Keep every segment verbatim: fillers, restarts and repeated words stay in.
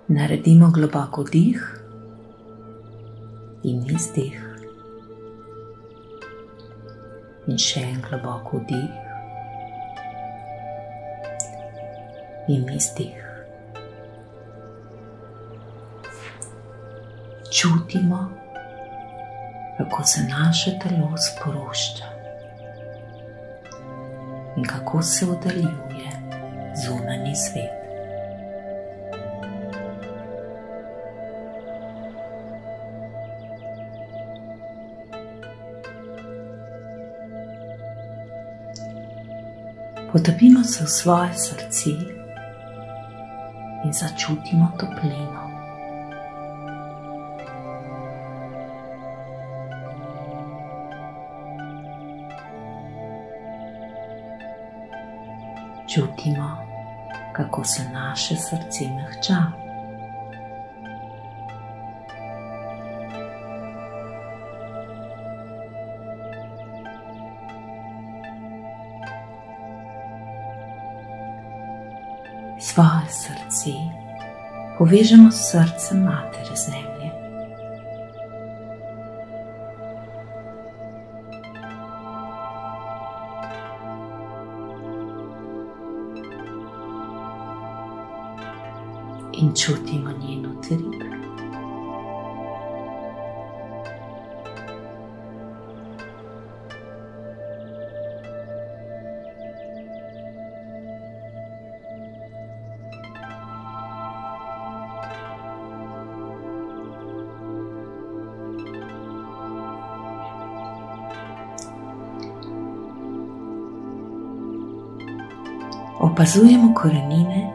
Naredimo globoko dih in izdih. In še en globoko dih in izdih. Čutimo, kako se naše telo sprošča in kako se oddaljuje zunanji svet. Potopimo se v svoje srce in začutimo toplino. Čutimo, kako se naše srce mehča. Svoje srce povežemo s srcem Matere Zemlje. In čutimo njen utrip. Opazujemo korenine,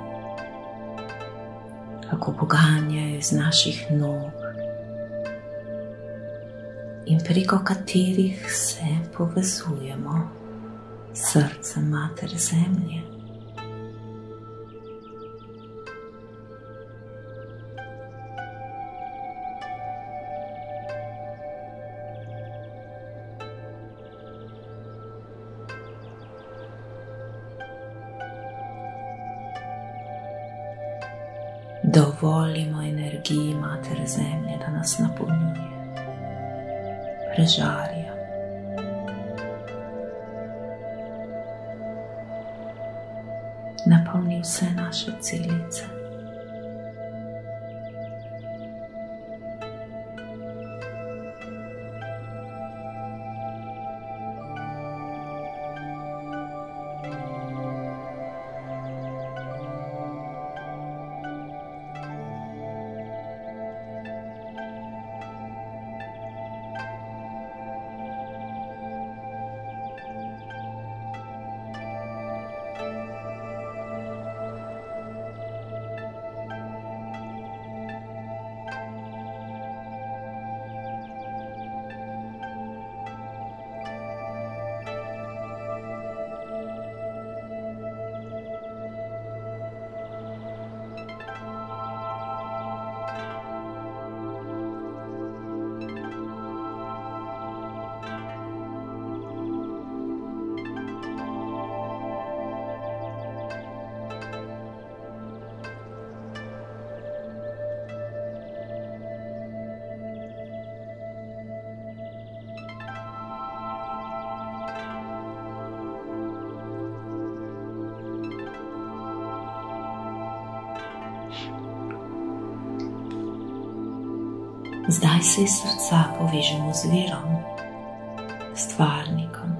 kako poganjajo iz naših nog in preko katerih se povezujemo s srcem Matere Zemlje. Dovolimo energiji Matere Zemlje, da nas napolnjuje, prežarja. Napolni vse naše celice. Zdaj se iz srca povežemo z virom, stvarnikom.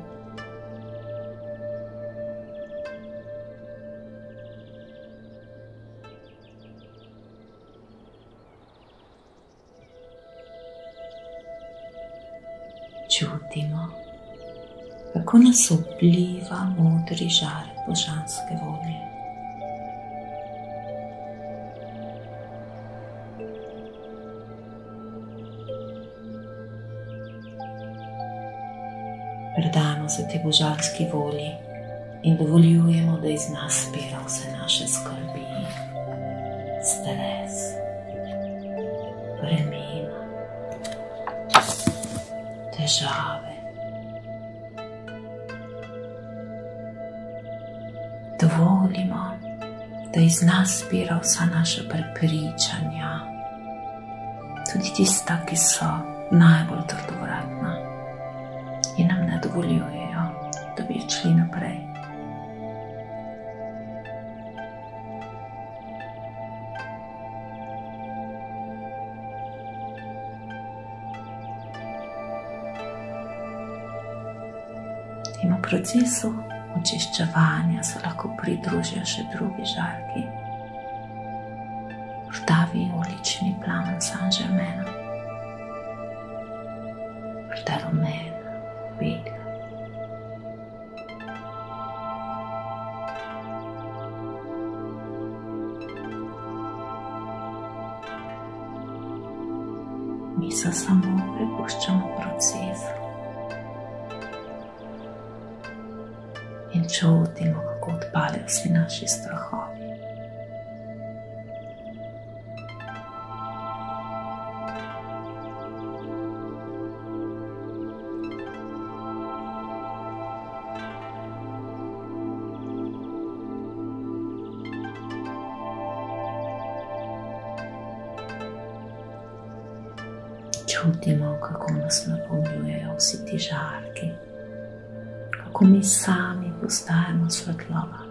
Čutimo, kako nas obliva modri žarek božanske volje. Predajmo se te božanski volji in dovoljujemo, da iz nas spira vse naše skrbi, stres, bremena, težave. Dovolimo, da da iz nas spira vsa naša prepričanja, tudi tista, ki so najbolj trdovratna in nam ne dovoljujejo, da bi šli naprej. In v procesu očiščevanja se lahko pridružijo še drugi žarki. Rdavi ulični plamen Saint-Germaina, rda rumena, bela. Mi se samo prepuščamo procesu in čutimo, kako odpadajo vsi naši strahovi. Čutimo, kako nas napolnjujejo vsi ti žarki, kako mi sami postajamo svetloba.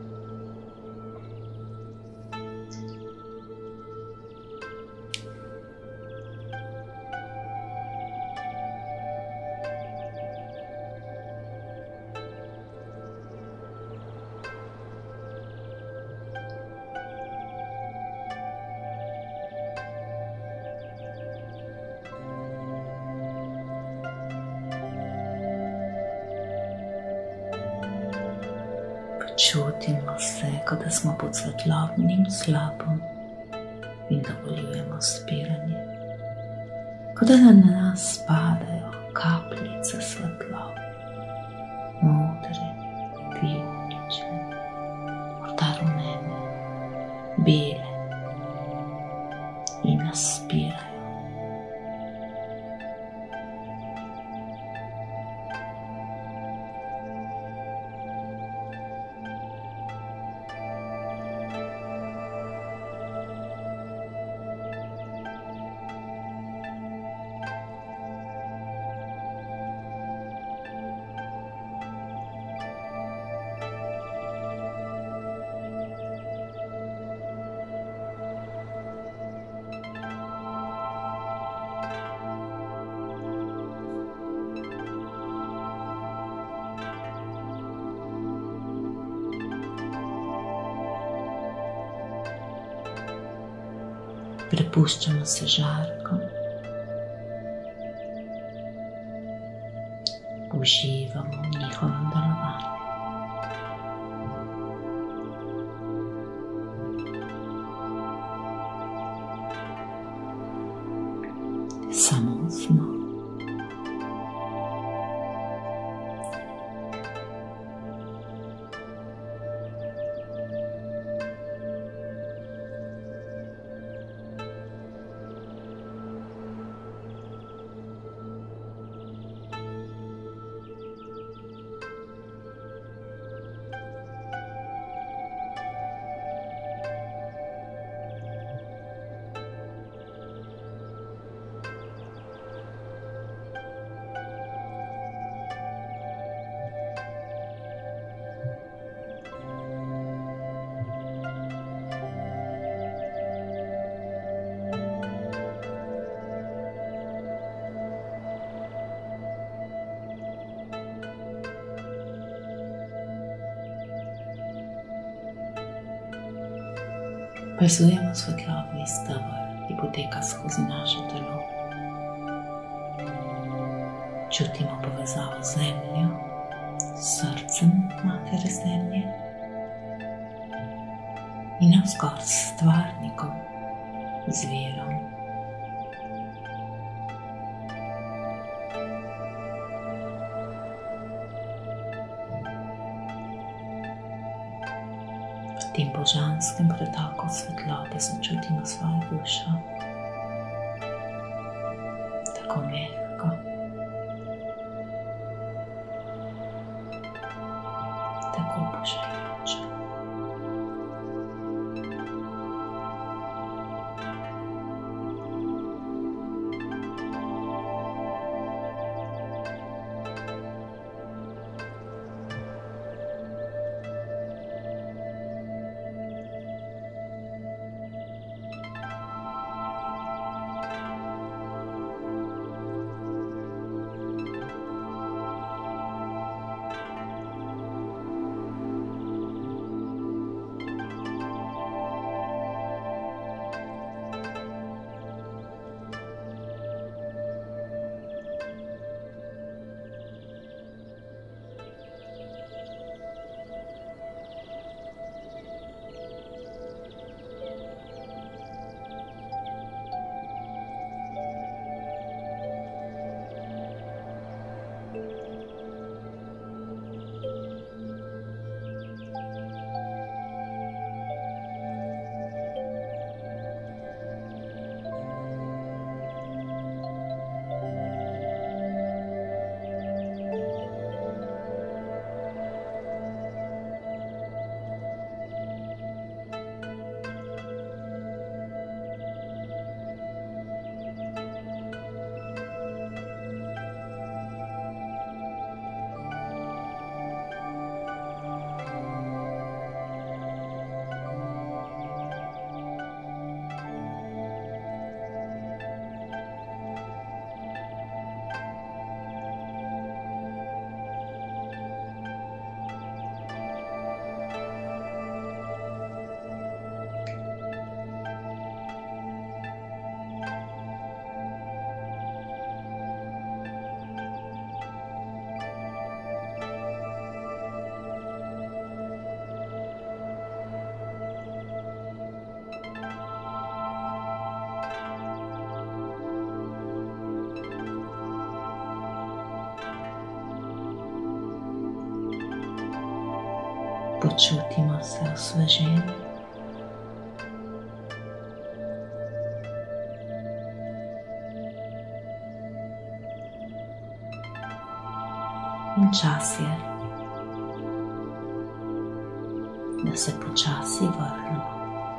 Čutimo se, kot da smo pod svetlobnim slapom in dovoljujemo spiranje, kot da na nas padajo kapljice svetlobe, modre, vijolične, morda rumene, bele in nas spirajo. Prepuščamo se žarkom, uživamo v njihovem delovanju. Samo smo. Opazujemo svetlobni steber, ki poteka skozi naše telo. Čutimo povezavo z zemljo, s srcem matere zemlje in navzgor s stvarnikom, z virom. V tem božanskem pretoku svetlobe začutimo svojo dušo, tako mehko, tako obožujočo. Počutimo se osveženi. In čas je, da se počasi vrnemo.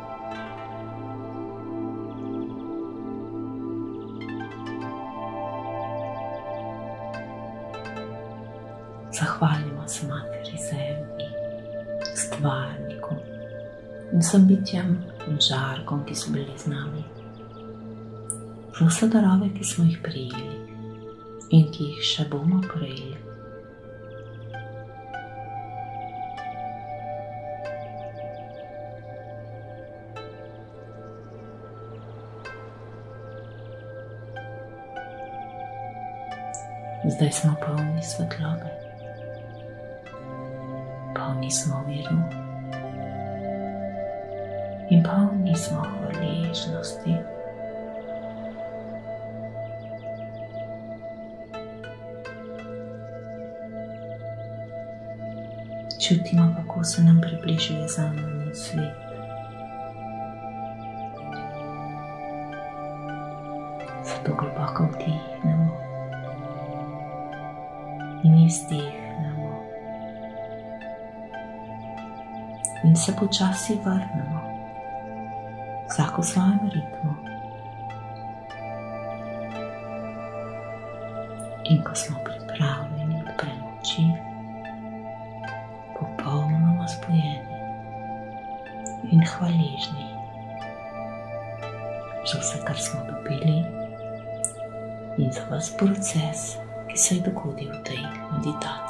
Zahvalimo se Materi Zemlji, Stvarniku in vsem bitjem in žarkom, ki so bili z nami. Za vse darove, ki smo jih prejeli in ki jih še bomo prejeli. Zdaj smo polni svetlobe, polni smo miru in polni smo hvaležnosti. Čutimo, kako se nam približuje zamrznjen svet. Zato globoko vdihnemo in izdihnemo in se počasi vrnemo, vsak v svojem ritmu. In ko smo pripravljeni, odpremo oči, popolnoma spojeni in hvaležni za vse, kar smo dobili in za ves proces, ki se je dogodil v tej meditaciji.